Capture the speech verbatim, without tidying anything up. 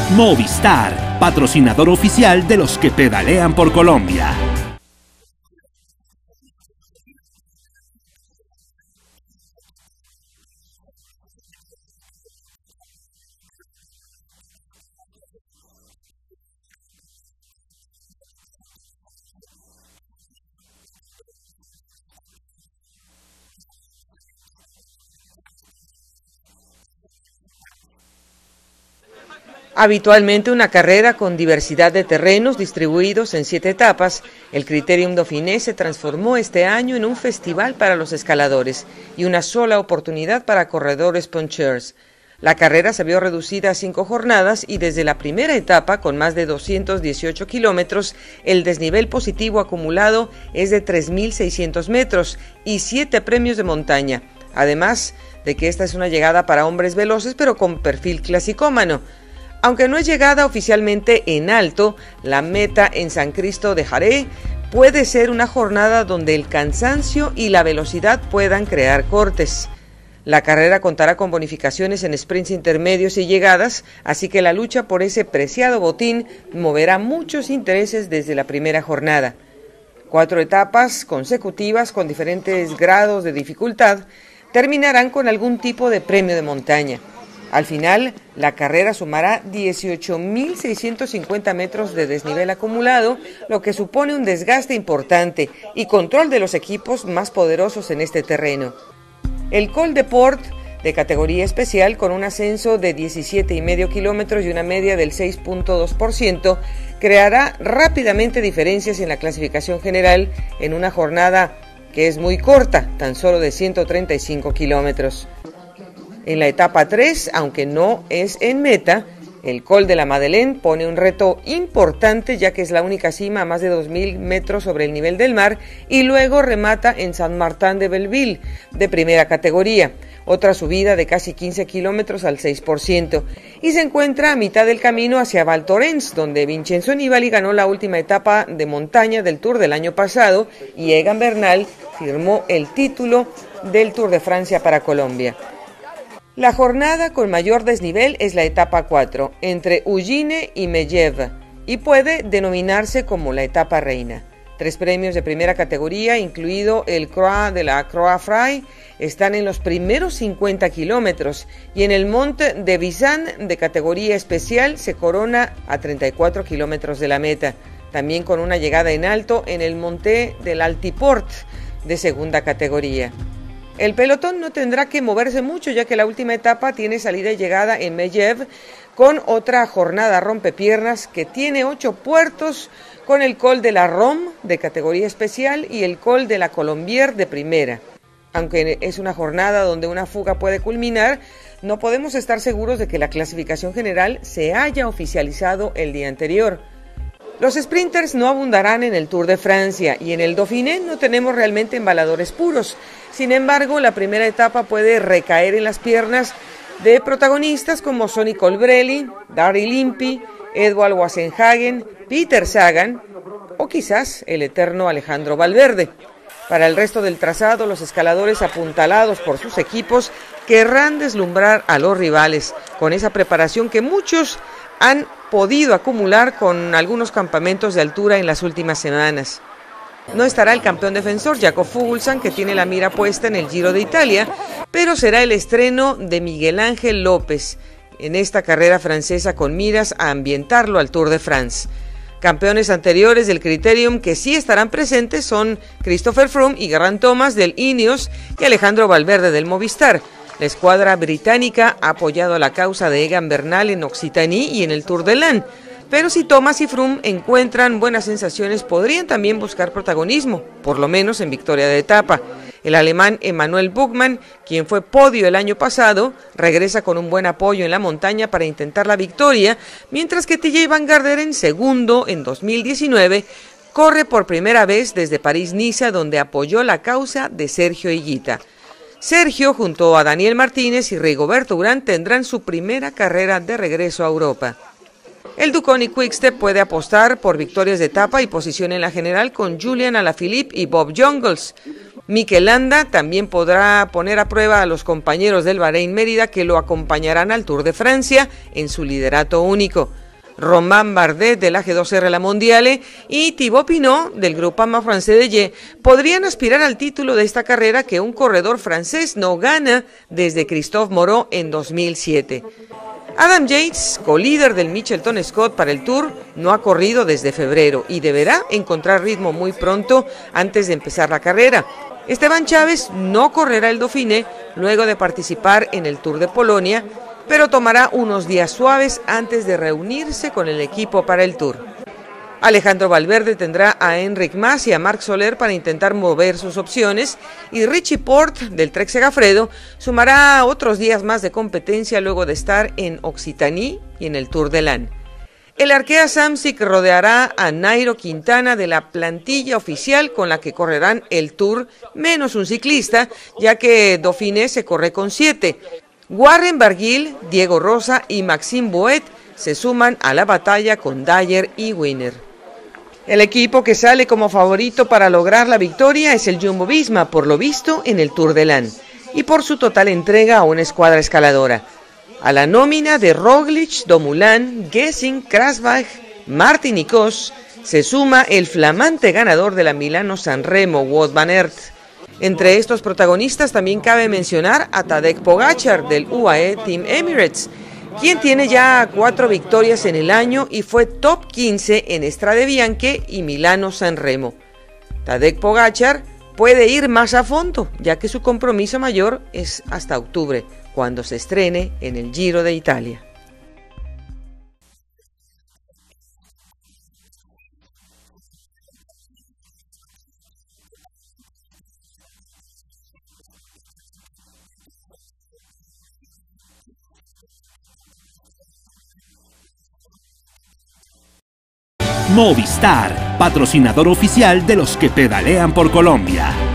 Movistar, patrocinador oficial de los que pedalean por Colombia. Habitualmente una carrera con diversidad de terrenos distribuidos en siete etapas, el Critérium Dauphiné se transformó este año en un festival para los escaladores y una sola oportunidad para corredores punchers. La carrera se vio reducida a cinco jornadas y desde la primera etapa, con más de doscientos dieciocho kilómetros, el desnivel positivo acumulado es de tres mil seiscientos metros y siete premios de montaña, además de que esta es una llegada para hombres veloces pero con perfil clasicómano. Aunque no es llegada oficialmente en alto, la meta en San Cristo de Jaré puede ser una jornada donde el cansancio y la velocidad puedan crear cortes. La carrera contará con bonificaciones en sprints intermedios y llegadas, así que la lucha por ese preciado botín moverá muchos intereses desde la primera jornada. Cuatro etapas consecutivas con diferentes grados de dificultad terminarán con algún tipo de premio de montaña. Al final, la carrera sumará dieciocho mil seiscientos cincuenta metros de desnivel acumulado, lo que supone un desgaste importante y control de los equipos más poderosos en este terreno. El Col de Port, de categoría especial, con un ascenso de diecisiete y medio kilómetros y una media del seis punto dos por ciento, creará rápidamente diferencias en la clasificación general en una jornada que es muy corta, tan solo de ciento treinta y cinco kilómetros. En la etapa tres, aunque no es en meta, el Col de la Madeleine pone un reto importante, ya que es la única cima a más de dos mil metros sobre el nivel del mar, y luego remata en Saint-Martin-de-Belleville, de primera categoría, otra subida de casi quince kilómetros al seis por ciento, y se encuentra a mitad del camino hacia Val Thorens, donde Vincenzo Nibali ganó la última etapa de montaña del Tour del año pasado, y Egan Bernal firmó el título del Tour de Francia para Colombia. La jornada con mayor desnivel es la etapa cuatro, entre Ugine y Megève, y puede denominarse como la etapa reina. Tres premios de primera categoría, incluido el Croix de la Croix-Fray, están en los primeros cincuenta kilómetros, y en el Monte de Visan, de categoría especial, se corona a treinta y cuatro kilómetros de la meta, también con una llegada en alto en el Monte del Altiport, de segunda categoría. El pelotón no tendrá que moverse mucho, ya que la última etapa tiene salida y llegada en Megève, con otra jornada rompepiernas que tiene ocho puertos, con el Col de la Rome de categoría especial y el Col de la Colombière de primera. Aunque es una jornada donde una fuga puede culminar, no podemos estar seguros de que la clasificación general se haya oficializado el día anterior. Los sprinters no abundarán en el Tour de Francia y en el Dauphiné no tenemos realmente embaladores puros. Sin embargo, la primera etapa puede recaer en las piernas de protagonistas como Sonny Colbrelli, Daryl Impey, Edvald Wassenhagen, Peter Sagan o quizás el eterno Alejandro Valverde. Para el resto del trazado, los escaladores apuntalados por sus equipos querrán deslumbrar a los rivales con esa preparación que muchos han podido acumular con algunos campamentos de altura en las últimas semanas. No estará el campeón defensor Jakob Fuglsang, que tiene la mira puesta en el Giro de Italia, pero será el estreno de Miguel Ángel López en esta carrera francesa con miras a ambientarlo al Tour de France. Campeones anteriores del Critérium que sí estarán presentes son Christopher Froome y Geraint Thomas del Ineos y Alejandro Valverde del Movistar. La escuadra británica ha apoyado la causa de Egan Bernal en Occitanie y en el Tour de l'Ain, pero si Thomas y Froome encuentran buenas sensaciones, podrían también buscar protagonismo, por lo menos en victoria de etapa. El alemán Emanuel Buchmann, quien fue podio el año pasado, regresa con un buen apoyo en la montaña para intentar la victoria, mientras que Tejay Van Garderen, segundo en dos mil diecinueve, corre por primera vez desde París-Niza, donde apoyó la causa de Sergio Higuita. Sergio, junto a Daniel Martínez y Rigoberto Urán, tendrán su primera carrera de regreso a Europa. El Duconi Quickstep puede apostar por victorias de etapa y posición en la general con Julian Alaphilippe y Bob Jungels, Mikel Landa también podrá poner a prueba a los compañeros del Bahrein Mérida que lo acompañarán al Tour de Francia en su liderato único. Romain Bardet de la G dos R La Mondiale y Thibaut Pinot del Groupama Français de Ye podrían aspirar al título de esta carrera que un corredor francés no gana desde Christophe Moreau en dos mil siete. Adam Yates, colíder del Mitchelton Scott para el Tour, no ha corrido desde febrero y deberá encontrar ritmo muy pronto antes de empezar la carrera. Esteban Chávez no correrá el Dauphiné luego de participar en el Tour de Polonia, pero tomará unos días suaves antes de reunirse con el equipo para el Tour. Alejandro Valverde tendrá a Enric Mas y a Marc Soler para intentar mover sus opciones y Richie Porte del Trek Segafredo sumará otros días más de competencia luego de estar en Occitanie y en el Tour de L'Ain. El Arkea Samsic rodeará a Nairo Quintana de la plantilla oficial con la que correrán el Tour menos un ciclista, ya que Dauphiné se corre con siete. Warren Barguil, Diego Rosa y Maxime Bouet se suman a la batalla con Dyer y Winner. El equipo que sale como favorito para lograr la victoria es el Jumbo-Visma, por lo visto en el Tour de L'Ain, y por su total entrega a una escuadra escaladora. A la nómina de Roglic, Dumoulin, Gesing, Krasbach, Martin y Kos se suma el flamante ganador de la Milano-San Remo, Wout van Aert. Entre estos protagonistas también cabe mencionar a Tadej Pogačar del U A E Team Emirates, quien tiene ya cuatro victorias en el año y fue top quince en Strade Bianche y Milano-San Remo. Tadej Pogačar puede ir más a fondo, ya que su compromiso mayor es hasta octubre, cuando se estrene en el Giro de Italia. Movistar, patrocinador oficial de los que pedalean por Colombia.